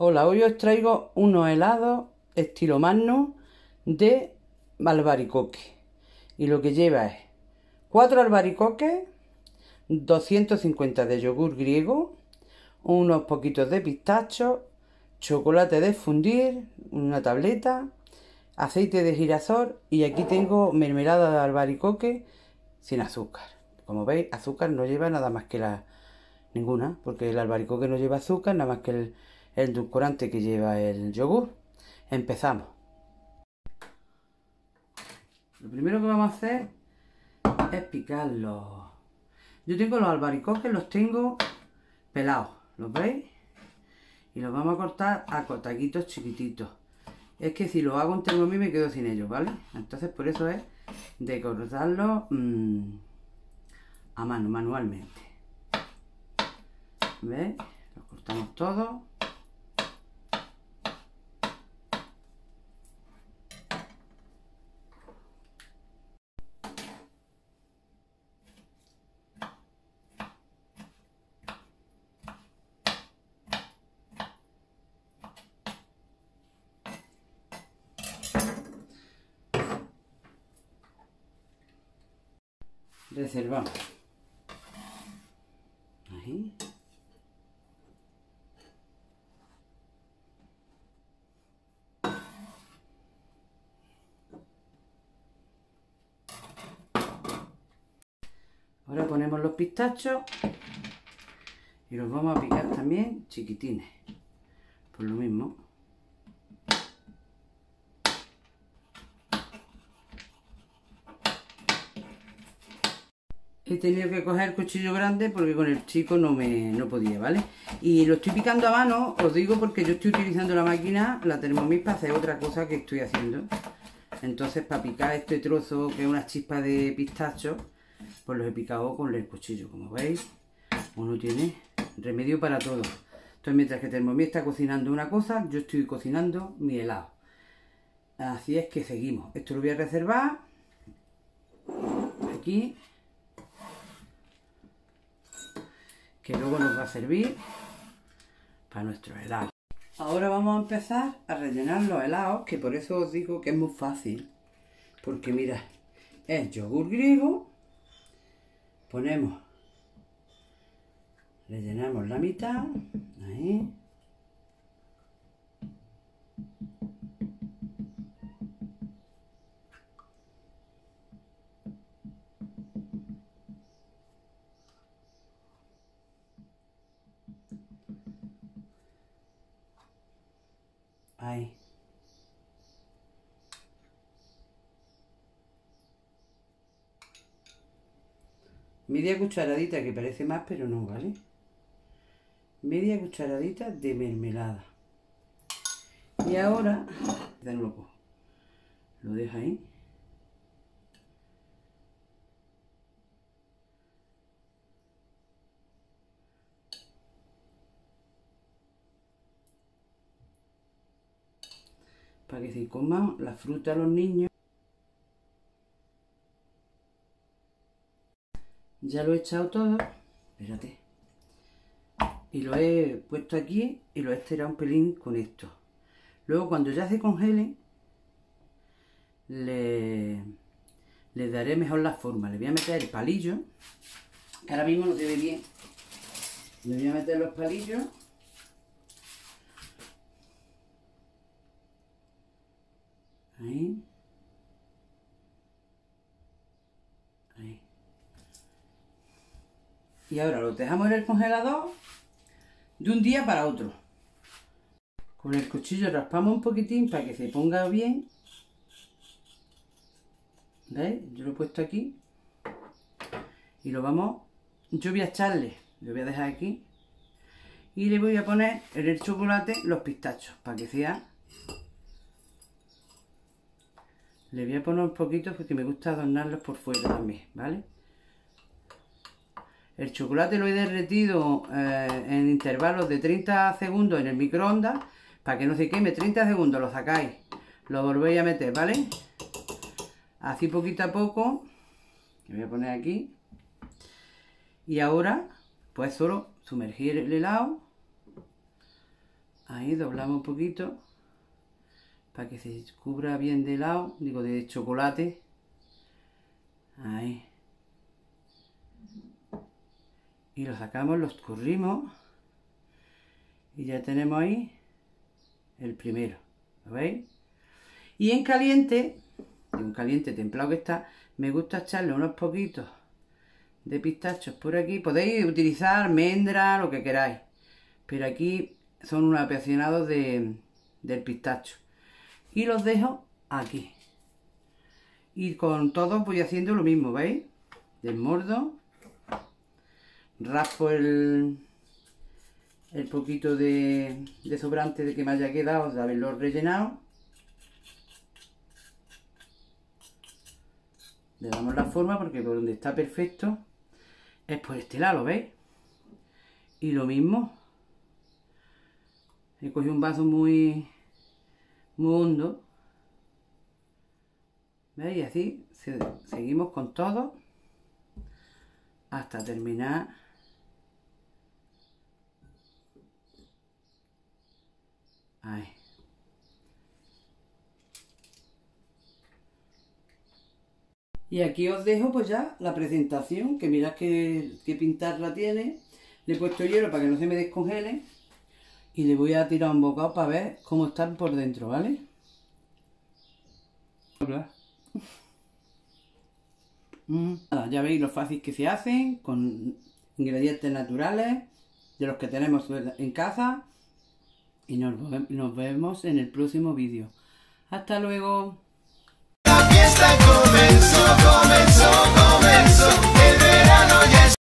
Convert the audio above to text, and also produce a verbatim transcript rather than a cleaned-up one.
Hola, hoy os traigo unos helados estilo Magnum de albaricoque. Y lo que lleva es cuatro albaricoques, doscientos cincuenta de yogur griego, unos poquitos de pistacho, chocolate de fundir, una tableta, aceite de girasol y aquí tengo mermelada de albaricoque sin azúcar. Como veis, azúcar no lleva nada más que la ninguna, porque el albaricoque no lleva azúcar, nada más que el, el edulcorante que lleva el yogur. Empezamos. Lo primero que vamos a hacer es picarlos. Yo tengo los albaricoques, los tengo pelados, ¿los veis? Y los vamos a cortar a taquitos chiquititos. Es que si lo hago en Thermomix me quedo sin ellos, ¿vale? Entonces por eso es de cortarlos mmm, a mano, manualmente. ¿Ves? Los cortamos todos. Reservamos. Ahí. Ahora ponemos los pistachos y los vamos a picar también chiquitines, por lo mismo. He tenido que coger el cuchillo grande porque con el chico no me no podía, ¿vale? Y lo estoy picando a mano, os digo, porque yo estoy utilizando la máquina, la Thermomix, para hacer otra cosa que estoy haciendo. Entonces, para picar este trozo, que es una chispa de pistacho, pues los he picado con el cuchillo. Como veis, uno tiene remedio para todo. Entonces, mientras que Thermomix está cocinando una cosa, yo estoy cocinando mi helado. Así es que seguimos. Esto lo voy a reservar aquí, que luego nos va a servir para nuestro helado. Ahora vamos a empezar a rellenar los helados, que por eso os digo que es muy fácil. Porque mirad, es yogur griego, ponemos, rellenamos la mitad, ahí. Ahí. Media cucharadita, que parece más, pero no, ¿vale? Media cucharadita de mermelada. Y ahora, de nuevo, lo dejo ahí. Para que se coman la fruta a los niños. Ya lo he echado todo, espérate, y lo he puesto aquí y lo he estirado un pelín con esto. Luego cuando ya se congele, le, le daré mejor la forma. Le voy a meter el palillo, que ahora mismo no se ve bien. Le voy a meter los palillos. Ahí. Ahí. Y ahora lo dejamos en el congelador de un día para otro. Con el cuchillo raspamos un poquitín para que se ponga bien. ¿Veis? Yo lo he puesto aquí. Y lo vamos... Yo voy a echarle, lo voy a dejar aquí. Y le voy a poner en el chocolate los pistachos, para que sea... Le voy a poner un poquito porque me gusta adornarlos por fuera también, ¿vale? El chocolate lo he derretido eh, en intervalos de treinta segundos en el microondas para que no se queme. treinta segundos, lo sacáis, lo volvéis a meter, ¿vale? Así poquito a poco. Lo voy a poner aquí. Y ahora, pues solo sumergir el helado Ahí doblamos un poquito para que se cubra bien de lado, digo de chocolate. Ahí. Y lo sacamos, lo escurrimos y ya tenemos ahí el primero, ¿lo veis? Y en caliente, en caliente templado que está, me gusta echarle unos poquitos de pistachos por aquí. Podéis utilizar almendra, lo que queráis, pero aquí son unos apasionados de, del pistacho. Y los dejo aquí. Y con todos voy haciendo lo mismo, ¿veis? Desmordo, raspo el, el poquito de, de sobrante de que me haya quedado de haberlo rellenado. Le damos la forma porque por donde está perfecto es por este lado, ¿veis? Y lo mismo. He cogido un vaso muy, muy hondo. ¿Veis? Y así se, seguimos con todo hasta terminar. Ahí. Y aquí os dejo pues ya la presentación, que mirad que, que pintarla tiene. Le he puesto hielo para que no se me descongele. Y le voy a tirar un bocado para ver cómo están por dentro, ¿vale? Mm, nada, ya veis lo fácil que se hacen, con ingredientes naturales, de los que tenemos en casa. Y nos, nos vemos en el próximo vídeo. ¡Hasta luego! La fiesta comenzó, comenzó, comenzó. El verano ya